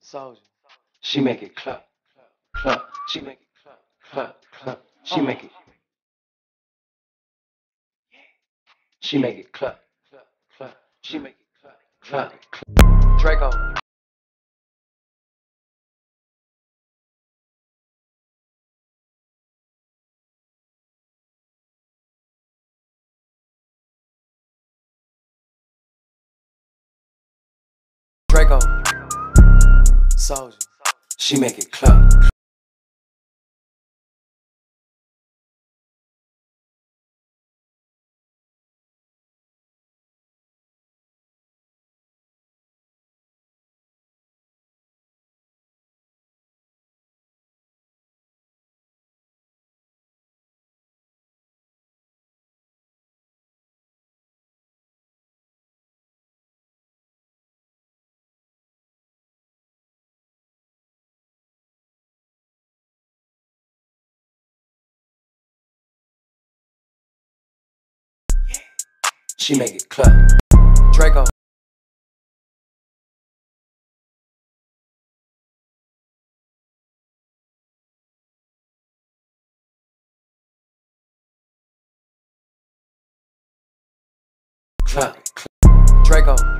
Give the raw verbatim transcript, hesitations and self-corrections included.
Soldier. She make it clap, clap. She make it clap, clap, clap. She make it. She make it clap, clap, clap. She make it clap, clap, clap. Draco. Draco. Soldier. She make it clap. She make it clap. Draco. Clap, clap. Draco.